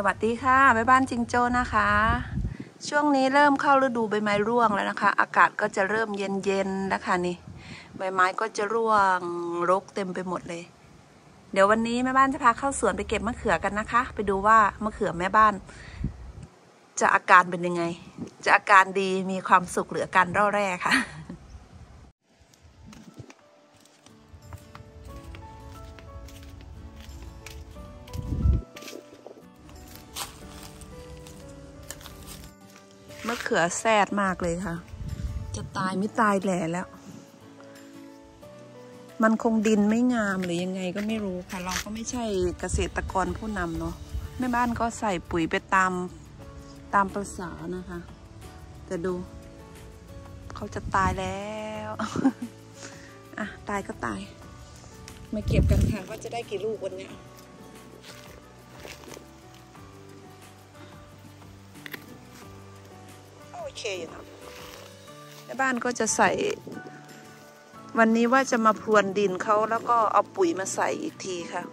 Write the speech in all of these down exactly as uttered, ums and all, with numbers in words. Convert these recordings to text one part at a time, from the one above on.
วัสดีค่ะแม่บ้านจิงโจ้นะคะช่วงนี้เริ่มเข้าฤดูใบไม้ร่วงแล้วนะคะอากาศก็จะเริ่มเย็นๆแล้วค่ะนี่ใบไม้ก็จะร่วงรกเต็มไปหมดเลยเดี๋ยววันนี้แม่บ้านจะพาเข้าสวนไปเก็บมะเขือกันนะคะไปดูว่ามะเขือแม่บ้านจะอาการเป็นยังไงจะอาการดีมีความสุขหรืออาการร่อแร่ค่ะมะเขือแซดมากเลยค่ะจะตายไม่ตายแหล่แล้วมันคงดินไม่งามหรือยังไงก็ไม่รู้ค่ะเราก็ไม่ใช่เกษตรกรผู้นำเนาะแม่บ้านก็ใส่ปุ๋ยไปตามตามประสานะคะแต่ดูเขาจะตายแล้วอ่ะตายก็ตายมาเก็บกันค่ะว่าจะได้กี่ลูกวันนี้โอเคอยู่นะแม่บ้านก็จะใส่วันนี้ว่าจะมาพรวนดินเขาแล้วก็เอาปุ๋ยมาใส่อีกทีค่ะ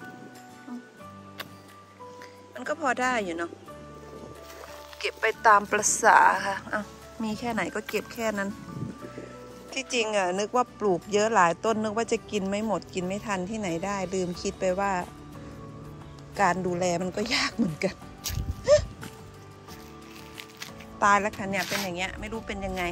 มันก็พอได้อยู่เนาะเก็บไปตามประสาค่ะอ่ะมีแค่ไหนก็เก็บแค่นั้นที่จริงอ่ะนึกว่าปลูกเยอะหลายต้นนึกว่าจะกินไม่หมดกินไม่ทันที่ไหนได้ลืมคิดไปว่าการดูแลมันก็ยากเหมือนกันตายแล้วค่ะเนี่ยเป็นอย่างเงี้ยไม่รู้เป็นยังไง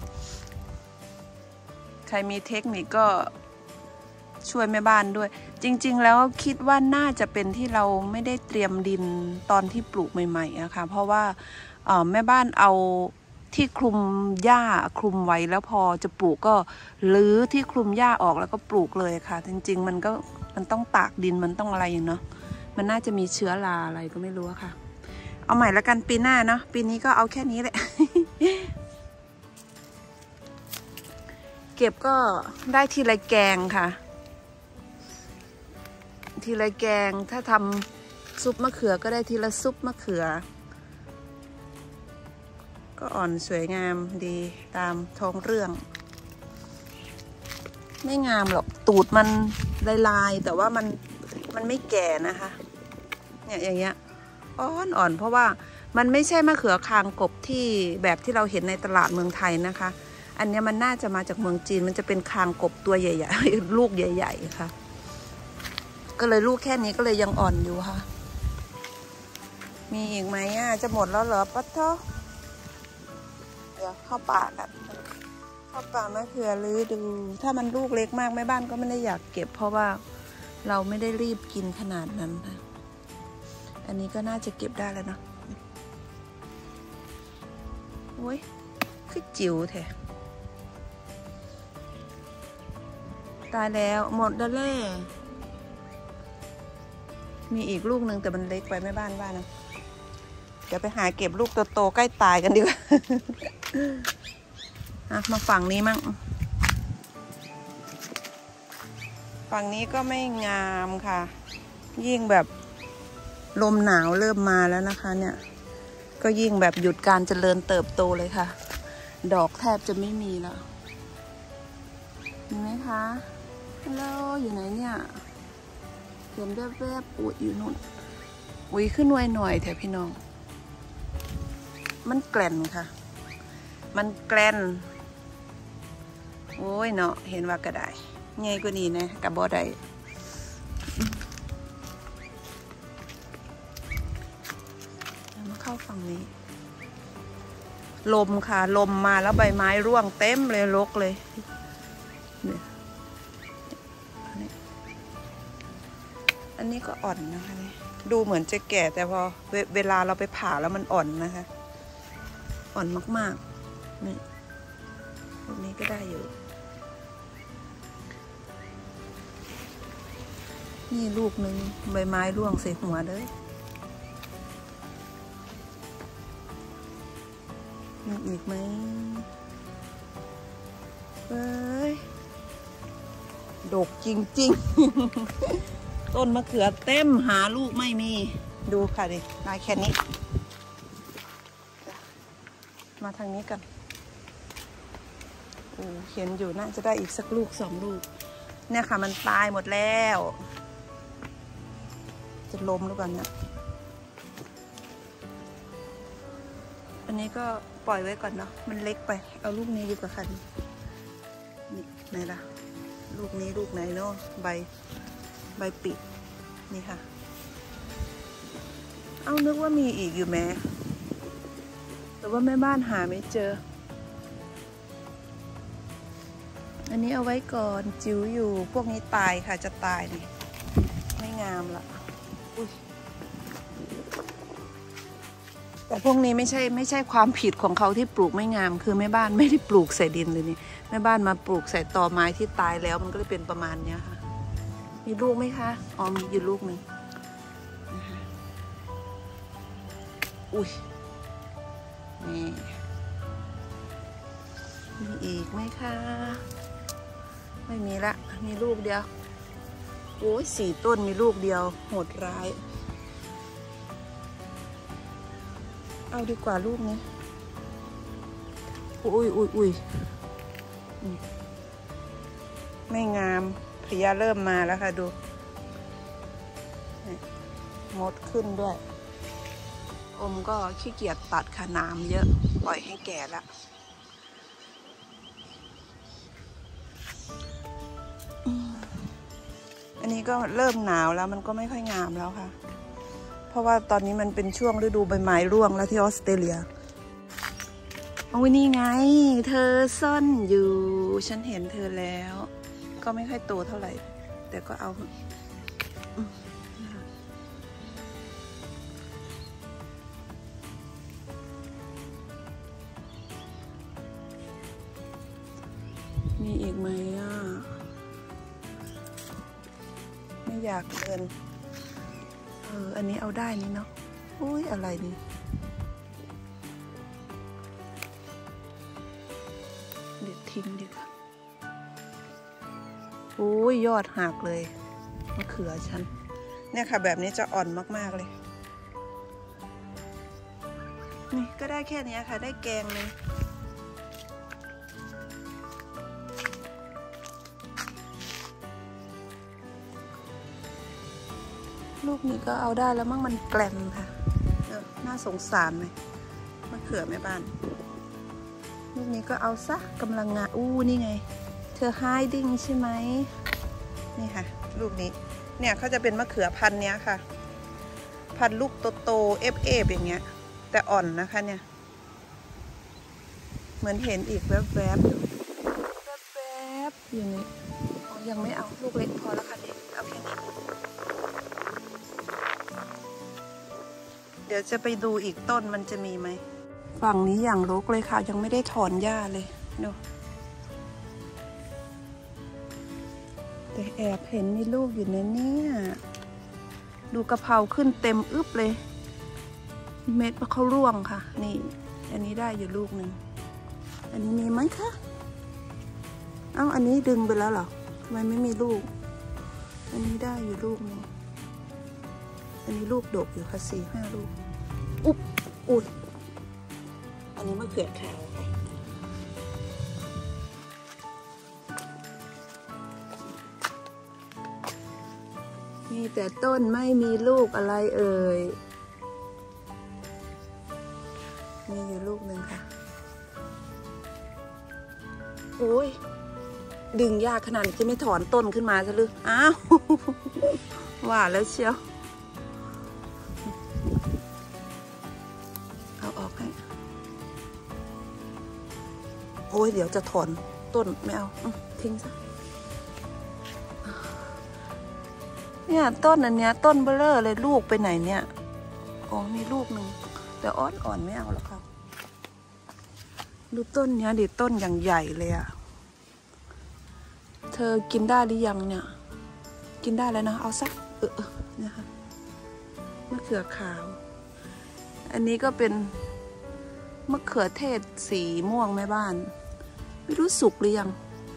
ใครมีเทคนิคก็ช่วยแม่บ้านด้วยจริงๆแล้วคิดว่าน่าจะเป็นที่เราไม่ได้เตรียมดินตอนที่ปลูกใหม่ๆนะคะเพราะว่าแม่บ้านเอาที่คลุมหญ้าคลุมไว้แล้วพอจะปลูกก็รื้อที่คลุมหญ้าออกแล้วก็ปลูกเลยค่ะจริงๆมันก็มันต้องตากดินมันต้องอะไรอย่างเนาะมันน่าจะมีเชื้อราอะไรก็ไม่รู้ค่ะเอาใหม่แล้วกันปีหน้าเนาะปีนี้ก็เอาแค่นี้แหละ เก็บก็ได้ทีละแกงค่ะทีละแกงถ้าทำซุปมะเขือก็ได้ทีละซุปมะเขือก็อ่อนสวยงามดีตามท้องเรื่องไม่งามหรอกตูดมันลายๆแต่ว่ามันมันไม่แก่นะคะเนี่ยอย่างเงี้ยอ่อนอ่อนเพราะว่ามันไม่ใช่มะเขือคางกบที่แบบที่เราเห็นในตลาดเมืองไทยนะคะอันนี้มันน่าจะมาจากเมืองจีนมันจะเป็นคางกบตัวใหญ่ๆลูกใหญ่ๆค่ะก็เลยลูกแค่นี้ก็เลยยังอ่อนอยู่ค่ะมีอีกไหมอ่ะจะหมดแล้วเหรอปั๊ดเถอะเดี๋ยวเข้าป่ากันเข้าป่ามะเขือลื้อดูถ้ามันลูกเล็กมากแม่บ้านก็ไม่ได้อยากเก็บเพราะว่าเราไม่ได้รีบกินขนาดนั้นค่ะอันนี้ก็น่าจะเก็บได้แล้วเนาะโอ้ยคือจิ๋วแท้ตายแล้วหมดแล้วแหละมีอีกลูกหนึ่งแต่มันเล็กไปแม่บ้านว่านะเดี๋ยวไปหาเก็บลูกโตๆใกล้ตายกันดีกว่า มาฝั่งนี้มั่งฝั่งนี้ก็ไม่งามค่ะยิ่งแบบลมหนาวเริ่มมาแล้วนะคะเนี่ยก็ยิ่งแบบหยุดการเจริญเติบโตเลยค่ะดอกแทบจะไม่มีแล้วเห็นไหมคะฮัลโหลอยู่ไหนเนี่ยเห็นแวบๆอุ้ยอยู่นู่นอุ้ยขึ้นหน่วยหน่อยแถวพี่น้องมันแกล้นค่ะมันแกล้นโอ้ยเนาะเห็นว่าก็ได้ไงกว่านี้นะกับบอได้มาเข้าฝั่งนี้ลมค่ะลมมาแล้วใบไม้ร่วงเต็มเลยรกเลยเนี่ยอันนี้ก็อ่อนนะคะดูเหมือนจะแก่แต่พอเวลาเราไปผ่าแล้วมันอ่อนนะคะอ่อนมากๆนี่ตรงนี้ก็ได้อยู่นี่ลูกหนึ่งใบไม้ร่วงใส่หัวเลยมีอีกไหมเฮ้ยดกจริงๆ ต้นมะเขือเต็มหาลูกไม่มีดูค่ะดิได้แค่นี้มาทางนี้กันโอ้เห็นอยู่น่าจะได้อีกสักลูกสองลูกเนี่ยค่ะมันตายหมดแล้วจะล้มหรือเปล่าเนี่ยอันนี้ก็ปล่อยไว้ก่อนเนาะมันเล็กไปเอาลูกนี้ดีกว่าค่ะนี่ไหนล่ะลูกนี้ลูกไหนเนาะใบใบปิดนี่ค่ะเอานึกว่ามีอีกอยู่แม้แต่ว่าแม่บ้านหาไม่เจออันนี้เอาไว้ก่อนจิ๋วอยู่พวกนี้ตายค่ะจะตายนี่ไม่งามละอุ้ยแต่พวกนี้ไม่ใช่ไม่ใช่ความผิดของเขาที่ปลูกไม่งามคือแม่บ้านไม่ได้ปลูกใส่ดินเลยนี่แม่บ้านมาปลูกใส่ตอไม้ที่ตายแล้วมันก็เลยเป็นประมาณนี้ค่ะมีลูกไหมคะอ๋อมีอยู่ลูกหนึ่งอุ้ยนี่มีอีกไหมคะไม่มีละมีลูกเดียวโอ้ยสี่ต้นมีลูกเดียวโหดร้ายเอาดีกว่าลูกนี้อุ้ยอุ้ยอุ้ยไม่งามพยาเริ่มมาแล้วค่ะดูมดขึ้นด้วยอมก็ขี้เกียจตัดค่ะน้ำเยอะปล่อยให้แก่ละอันนี้ก็เริ่มหนาวแล้วมันก็ไม่ค่อยงามแล้วค่ะเพราะว่าตอนนี้มันเป็นช่วงฤดูใบไม้ร่วงแล้วที่ออสเตรเลียโอ้ยนี่ไงเธอซ่อนอยู่ฉันเห็นเธอแล้วก็ไม่ค่อยโตเท่าไหร่แต่ก็เอามีอีกไหมอ่ะไม่อยากเดินเอออันนี้เอาได้นี่เนาะอุ้ยอะไรนี่เด็ดทิ้งดีกว่าอุ้ยยอดหักเลยมะเขือฉันเนี่ยค่ะแบบนี้จะอ่อนมากๆเลยนี่ก็ได้แค่นี้ค่ะได้แกงเลยลูกนี้ก็เอาได้แล้วมั่งมันแกลมค่ะเออน่าสงสารเลยมะเขือแม่บ้านลูกนี้ก็เอาซะกำลังงานอู้นี่ไงเธอไฮดิ้งใช่ไหมนี่ค่ะลูกนี้เนี่ยเขาจะเป็นมะเขือพันธุ์เนี้ยค่ะพันธุ์ลูกโตๆเอฟเอฟอย่างเงี้ยแต่อ่อนนะคะเนี่ยเหมือนเห็นอีกแวบๆแวบๆอย่างนี้ยังไม่เอาลูกเล็กพอแล้วค่ะเด็กเอาเพียงนี้เดี๋ยวจะไปดูอีกต้นมันจะมีไหมฝั่งนี้อย่างรกเลยค่ะยังไม่ได้ถอนหญ้าเลยดูแต่แอบเห็นมีลูกอยู่ในนี้ดูกะเพราขึ้นเต็มอึบเลยเม็ดมะเขาร่วงค่ะนี่อันนี้ได้อยู่ลูกหนึ่งอันนี้มีไหมคะเอ้าอันนี้ดึงไปแล้วเหรอทำไมไม่มีลูกอันนี้ได้อยู่ลูกหนึ่งอันนี้ลูกดกอยู่ค่ะสี่ห้าลูกอุ๊บอุ๊ยอันนี้มะเขือขาวค่ะมีแต่ต้นไม่มีลูกอะไรเอ่ยมีอยู่ลูกหนึ่งค่ะโอ้ยดึงยากขนาดนี้จะไม่ถอนต้นขึ้นมาซะหรืออ้าวว่าแล้วเชียวเอาออกให้โอ้ยเดี๋ยวจะถอนต้นไม่เอาทิ้งซะเนี่ยต้นอันเนี้ยต้นเบลเลอร์เลยลูกไปไหนเนี่ยอ๋อมีลูกหนึ่งแต่อ่อนอ่อนไม่เอาหรอกค่ะดูต้นเนี้ยดิต้นอย่างใหญ่เลยอะเธอกินได้หรือยังเนี่ยกินได้แล้วนะเอาสักเออนะคะมะเขือขาวอันนี้ก็เป็นมะเขือเทศสีม่วงแม่บ้านไม่รู้สุกหรือยัง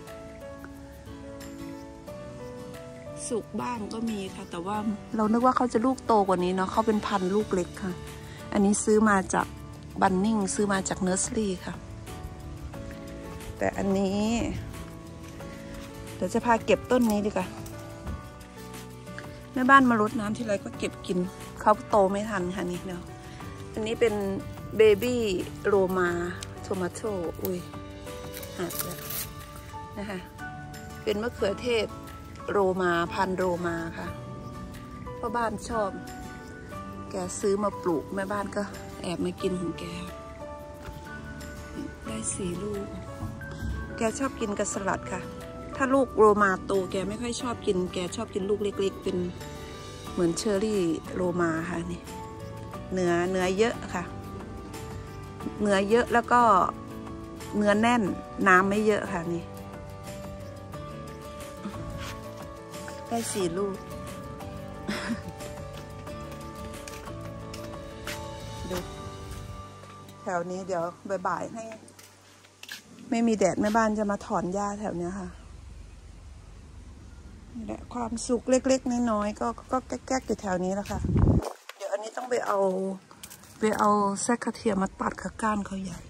สุกบ้างก็มีค่ะแต่ว่าเรานึกว่าเขาจะลูกโตกว่านี้เนาะเขาเป็นพันธุ์ลูกเล็กค่ะอันนี้ซื้อมาจากบันนิ่งซื้อมาจากเนอร์สรี่ค่ะแต่อันนี้เดี๋ยวจะพาเก็บต้นนี้ดีกว่าแม่บ้านมารดน้ำทีไรก็เก็บกินเขาโตไม่ทันค่ะนี่เนาะอันนี้เป็นเบบี้โรมาโทมาโตอุ้ยหักแล้วนะคะเป็นมะเขือเทศโรมาพันโรมาค่ะพ่อบ้านชอบแกซื้อมาปลูกแม่บ้านก็แอบมากินของแกได้สี่ลูกแกชอบกินกับสลัดค่ะถ้าลูกโรมาโตแกไม่ค่อยชอบกินแกชอบกินลูกเล็กๆเป็นเหมือนเชอร์รี่โรมาค่ะนี่เนื้อเนื้อเยอะค่ะเนื้อเยอะแล้วก็เนื้อแน่นน้ำไม่เยอะค่ะนี่ได้สี่ลูกดูแถวนี้เดี๋ยวบ่ายๆให้ไม่มีแดดแม่บ้านจะมาถอนหญ้าแถวเนี้ยค่ะนี่แหละความสุขเล็กๆน้อยๆก็ก็แก๊กๆอยู่แถวนี้แล้วค่ะเดี๋ยวอันนี้ต้องไปเอาไปเอาแซกกระเทียมมาตัดกับก้านเขาใหญ่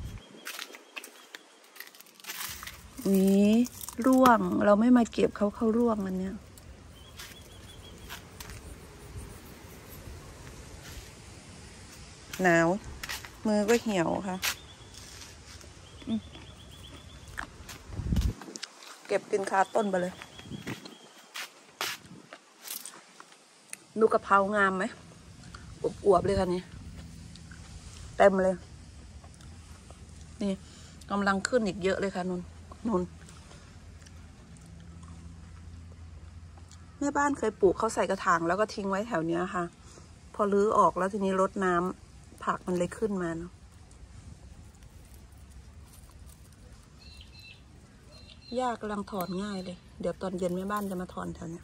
นี่ร่วงเราไม่มาเก็บเขาเขาร่วงอันเนี้ยหนาวมือก็เหี่ยวค่ะเก็บกินคาต้นไปเลยดูกะเพรางามไหมอวบๆเลยค่ะนี่เต็มเลยนี่กำลังขึ้นอีกเยอะเลยค่ะนุ่นนุ่นแม่บ้านเคยปลูกเขาใส่กระถางแล้วก็ทิ้งไว้แถวเนี้ยค่ะพอรื้อออกแล้วทีนี้รดน้ำผักมันเลยขึ้นมาเนาะหญ้ากำลังถอนง่ายเลยเดี๋ยวตอนเย็นแม่บ้านจะมาถอนแถวเนี้ย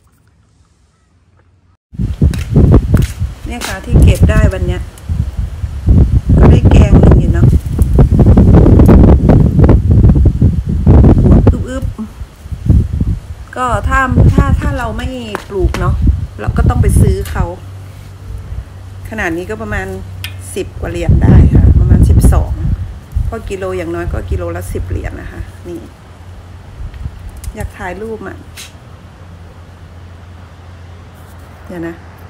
เนี่ยค่ะที่เก็บได้วันเนี้ยก็ได้แกงหนึ่งอยู่เนาะอึบๆก็ถ้าถ้าถ้าเราไม่ปลูกเนาะเราก็ต้องไปซื้อเขาขนาดนี้ก็ประมาณสิบกว่าเหรียญได้ค่ะประมาณสิบสองก็กิโลอย่างน้อยก็กิโลละสิบเหรียญนะคะนี่อยากถ่ายรูปอ่ะเดี๋ยวนะ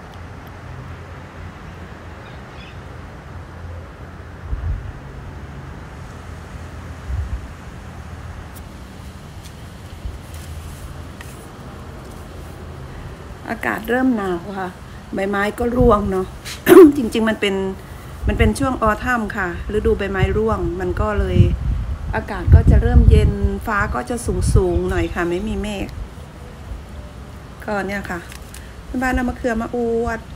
อากาศเริ่มหนาวค่ะใบไม้ก็ร่วงเนาะ จริงๆมันเป็นมันเป็นช่วงออทัมค่ะฤดูใบไม้ร่วงมันก็เลยอากาศก็จะเริ่มเย็นฟ้าก็จะสูงสูงหน่อยค่ะไม่มีเมฆก็เนี่ยค่ะบ้านเอามะเขือมาอวด